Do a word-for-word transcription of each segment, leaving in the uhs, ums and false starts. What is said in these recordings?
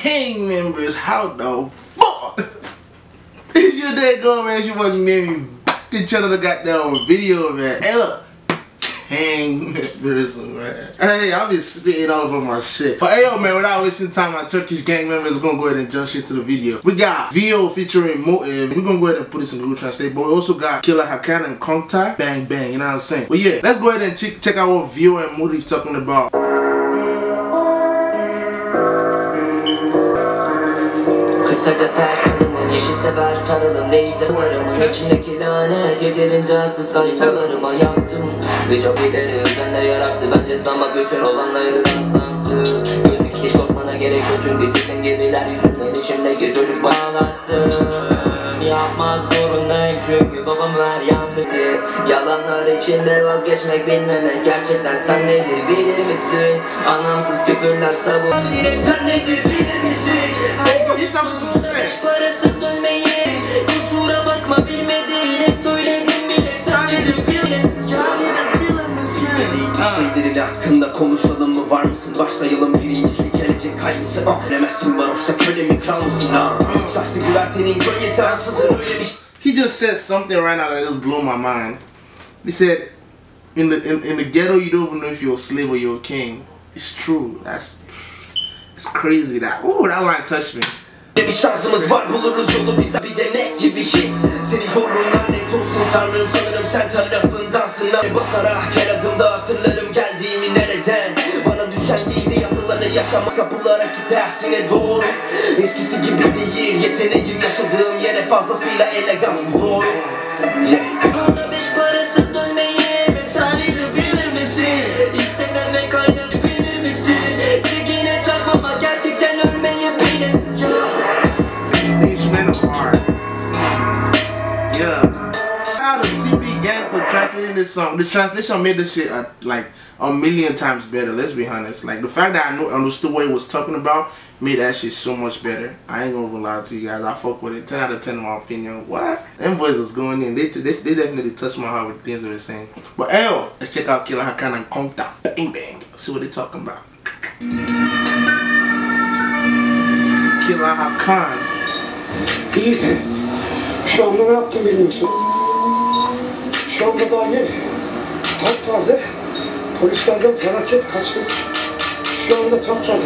gang members. How the fuck? It's your day going, man. She watching me. The channel the goddamn video, man. Hey, look. Gang members, man. Hey, I'll be spitting all over my shit. But hey, yo, man, without wasting time, my Turkish gang members are gonna go ahead and jump straight to the video. We got Vio featuring Motive. We're gonna go ahead and put this in Google Translate. But we also got Killa Hakan and Kontay. Bang, bang. You know what I'm saying? But yeah, let's go ahead and check, check out what Vio and Motive talking about. Kısaca tersanımın yeşil sever sarılım neyse varımın içindeki lanet yedirince attı sayfalarıma yaktım ve çok ileri özenle yarattı bence sanma bütün olanları rastlantı gözük hiç korkmana gerek yok çünkü sizin gibiler yüzünden içimdeki çocuk bağlattı yapmak zorundayım çünkü babam ver yanlısı yalanlar içinde vazgeçmek bilmemek gerçekten sen nedir bilir misin anlamsız küfürler savun sen nedir bilir misin parasız dönmeyi kusura bakma bilmediğini söyledim bile söyledim bile şeylerin hakkında konuşalım mı var mısın başlayalım birincisi gelecek kaygısı ah demezsin varoşta köle mi kral mısın ha şaştı güvertenin gölgesi ansızın öyle bir He just said something right now that just blew my mind. He said in the in, in the ghetto you don't even know if you're a slave or you're a king. It's true. That's it's crazy that ooh that line touched me. Bir şansımız var buluruz yolu bize bir denek gibi his seni yorun lanet olsun tanrım sanırım sen tarafındansın basara gel adımda hatırlarım geldiğimi nereden bana düşen değildi yazılanı yaşamak kapılara ki tersine doğru eskisi gibi değil yeteneğim yaşadığım yere fazlasıyla elegans bu doğru yeah. Bana beş parasız dönmeyi vesaire bilir misin İstememek aynı bilir misin Sevgine takmama gerçekten ölmeyi bilir These men are hard. Yeah. Shout out to T B Gang for translating this song. The translation made this shit uh, like a million times better. Let's be honest. Like the fact that I knew, understood what he was talking about made that shit so much better. I ain't gonna lie to you guys. I fuck with it. ten out of ten in my opinion. What? Them boys was going in. They, they, they definitely touched my heart with the things they were saying. But hey, let's check out Killa Hakan and Kontay. Bang bang. See what they talking about. Killa Hakan. İyisin. Şu anda ne yaptın bilmiyorsun. Şu anda daha yeni. Taptaze. Polislerden felaket kaçtık. Şu anda taptaze.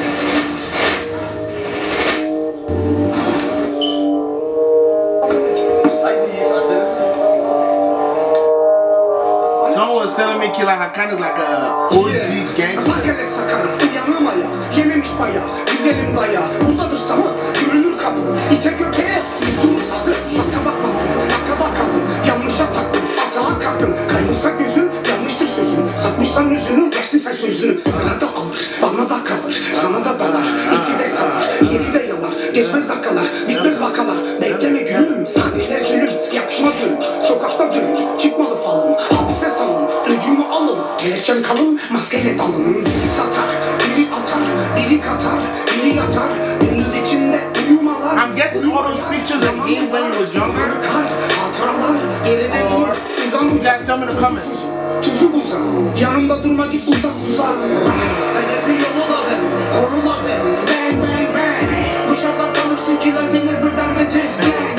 Someone was telling me Killa Hakan is like a O G gangster. Uyanığım ayağı, yememiş bayağı, güzelim dayağı. Buradadır samı, görünür kapı. İte köpeğe, durur sabır. Baka bakmadım, baka bakalım. Yanlışa taktım, hatağa kalktım. Kayınsa gözün, yanlıştır sözün. Satmışsan yüzünü, versin sen sözünü. Sana da alır, bana da kalır. Sana da dalar, iki de salar. Yedi de yalar, geçmez dakikalar. Bitmez vakalar, bekleme gülüm. Saniyeler zulüm, yakışmaz ölüm. Sokakta dönün, çıkmalı falım. Hapise salın, öcümü alın. Gerekçem kalın, maskeyle dalın. Biri satar, biri atar, biri katar, biri yatar. Deniz içinde uyumalar. I'm guessing all those pictures of him when he was younger. Hatıralar, geride dur. Uzan You guys tell me in the comments. Tuzu buza, yanımda durma git uzak uzak. Hedefi yolu da ben, konu da ben. Bang bang bang. Dışarıda kalırsın kiler bilir birden ve tez.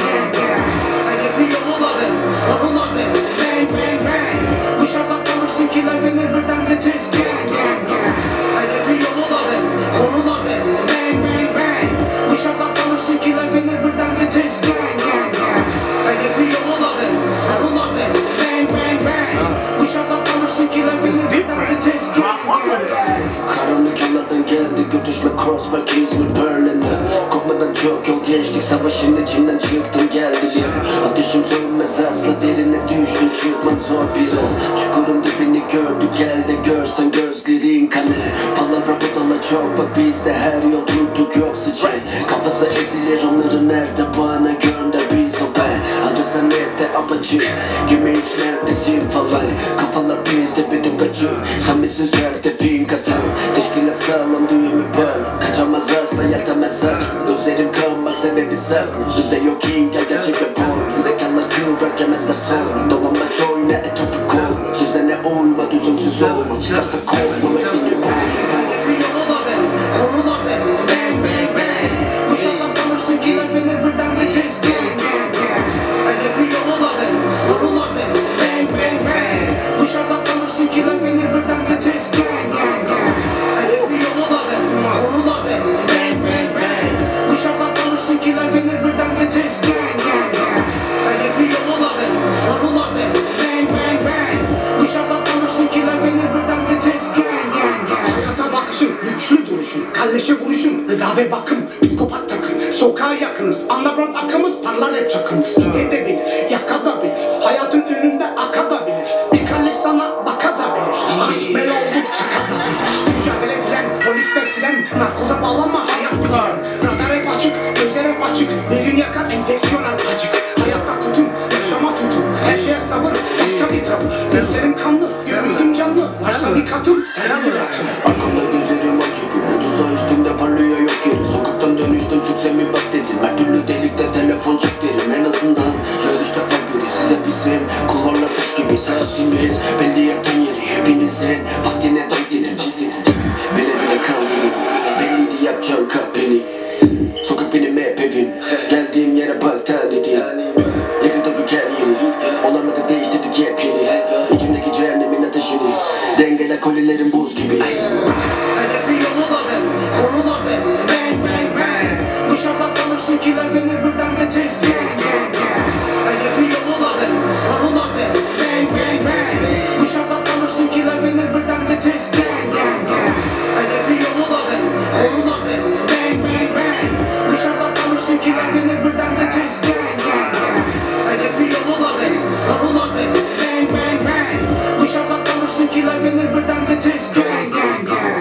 Hedefi yolu da ben, konu da ben. Bang bang bang. Dışarıda kalırsın kiler bilir birden ve tez. Hedefi yolu da ben, konu da ben. Bang bang bang. Dışarıda kalırsın kiler bilir birden ve tez. Hedefi yolu da ben, konu da ben. Bang bang bang. Dışarıda kalırsın kiler bilir birden ve tez. Karanlık yıllardan geldik götüşle crossbar İzmir Berlin'e Korkmadan çok yol geçtik savaşın içinden çıktım geldi bir Ateşim sönmez asla derine düştün çıkman zor biraz Çukurun dibini gördük elde görsen gözlerin kanı Palavra budala çok bak bizde her yol durduk yok sıcak Kafası ezilir onların nerede bana gönder bir sobe Adresen nerede apacı Gibi hiç neredesin falan Kafalar bizde bir dukacı Sen misin serte fin kazan Teşkilat sağlam düğümü bana Kaçamaz asla yatamaz aç Gözlerim kanmak sebebi saklı Bizde yok in gel gerçek ve bol Zekalar kıvrak yemezler sorun Dolanmaç oyna etrafı kol Düzene uyma düzümsüz olma Çıkarsa korkma ve beni bol Hedefi yolu da ben, konu da ben. Bang bang bang. Kalleşe vuruşun, gıda ve bakım, psikopat takım. Sokağa yakınız, underground akımız, parlar hep çakımız. Gide de bilir, yaka da bilir, hayatın önünde aka da bilir. Bir kalleş sana baka da bilir, aşk bela olup çaka da bilir. Mücadele diren, polis ve siren, narkoza bağlanma hayat bitiren. Radar hep açık, gözler hep açık, derin yakar enfeksiyon arpacık. Hayatta kutun, yaşama tutun, her şeye sabır, başka bir tabu. Gözlerim kanlı, yüzüm canlı, varsa bir katım, sen bir atın. Arkamda gözlerim akıyor, tuzağı üstünde parlıyor yok yeri. Sokaktan dönüştüm süksemi bak dedim, her türlü delikte telefon çek derim. En azından yarışta var biri size bizim kulvarla taş gibi saatimiz belli yerden yeri hepinizin vaktine tam dedim. Bile bile kaldırdım, belliydi yapacağım kapeni. Sokak benim hep evim, geldiğim yere bak tanedim. Yıkıldık her yeri, olamadı değiştirdik yepyeni. İçimdeki cehennemin ateşini, dengele kolilerin buz gibi. Hedefi yolu da belli, konu da belli. Bang bang bang. Dışarıda kalırsın ki gelir birden ve tez. Gang gang gang. Hedefi yolu da belli, sonu da belli. Bang bang bang. Dışarıda kalırsın ki gelir birden ve tez. Gang gang gang. Hedefi yolu da belli, konu da belli. Bang bang bang. Dışarıda kalırsın ki gelir birden ve tez. Gang gang gang. Hedefi yolu da belli, sonu da belli. Bang bang bang. Dışarıda kalırsın ki gelir birden ve tez. Gang gang gang.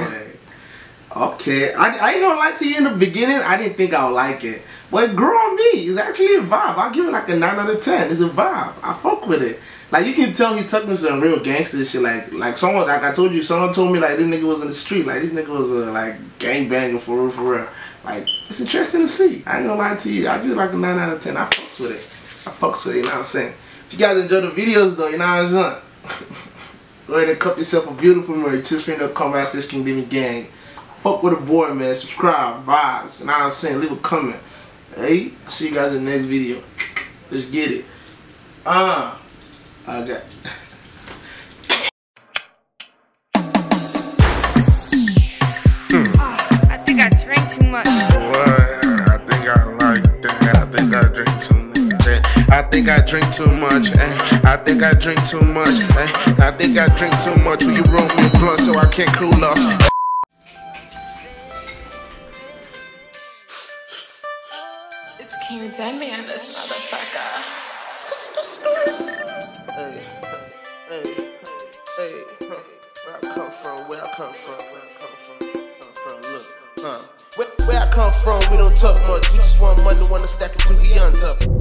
Okay, I, I ain't gonna lie to you, in the beginning, I didn't think I would like it. But it grew on me. It's actually a vibe. I'll give it like a nine out of ten. It's a vibe. I fuck with it. Like, you can tell he took me some real gangster shit. Like, like someone, like I told you, someone told me, like, this nigga was in the street. Like, this nigga was, uh, like, gangbanging for real, for real. Like, it's interesting to see. I ain't gonna lie to you. I'll give it like a nine out of ten. I fucks with it. I fucks with it, you know what I'm saying? If you guys enjoy the videos, though, you know what I'm saying? Go ahead and cup yourself a beautiful merch. Just for you to come back to this King Living Gang. Fuck with a boy, man. Subscribe, vibes, and I'm saying, leave a comment. Hey, see you guys in the next video. Let's get it. Uh, I got. I think I drank too much. What? I think I like that. I think I drink too much. I think I drink too much. Eh? I think I drink too much. Eh? I think I drink too much. Will you roll me a blunt so I can't cool off? It's King Demi and this motherfucker. Hey, hey, hey, hey, hey, where I come from, where I come from, where I come from, come from, look, huh? Where, where I come from, we don't talk much, we just want money, wanna stack it to the young top.